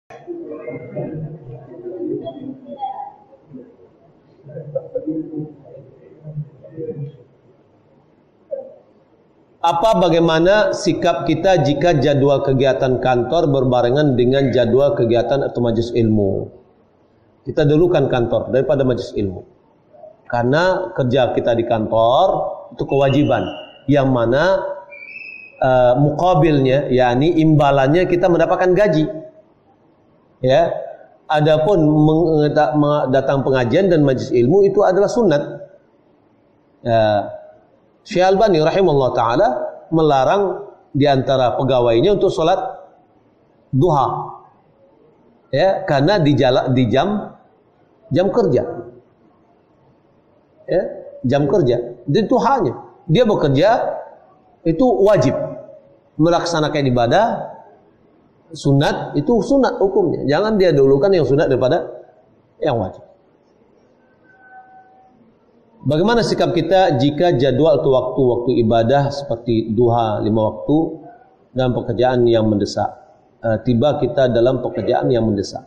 Bagaimana sikap kita jika jadwal kegiatan kantor berbarengan dengan jadwal kegiatan atau majelis ilmu? Kita dulukan kantor daripada majelis ilmu. Karena kerja kita di kantor itu kewajiban, yang mana mukabilnya, yakni imbalannya kita mendapatkan gaji. Ya, adapun datang pengajian dan majelis ilmu itu adalah sunat. Syekh Albani rahimahullah taala melarang diantara pegawainya untuk sholat duha, ya, karena di jam kerja, ya, jam kerja, itu hanya dia bekerja itu wajib melaksanakan ibadah sunat, itu sunat hukumnya. Jangan dia dulukan yang sunat daripada yang wajib. Bagaimana sikap kita jika jadwal atau waktu-waktu ibadah seperti duha 5 waktu dan pekerjaan yang mendesak? Tiba kita dalam pekerjaan yang mendesak.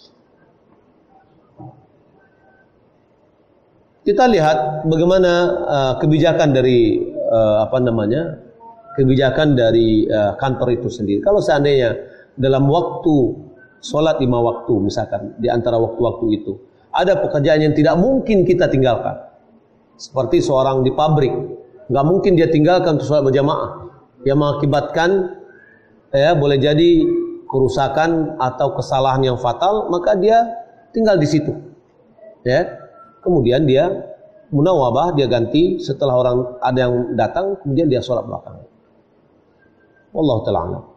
Kita lihat bagaimana kebijakan dari kebijakan dari kantor itu sendiri. Kalau seandainya dalam waktu sholat 5 waktu, misalkan di antara waktu-waktu itu ada pekerjaan yang tidak mungkin kita tinggalkan, seperti seorang di pabrik, nggak mungkin dia tinggalkan untuk sholat berjamaah, yang mengakibatkan boleh jadi kerusakan atau kesalahan yang fatal, maka dia tinggal di situ. Ya, kemudian dia munawabah, dia ganti setelah ada yang datang, kemudian dia sholat belakangan. Wallahu ta'ala a'lam.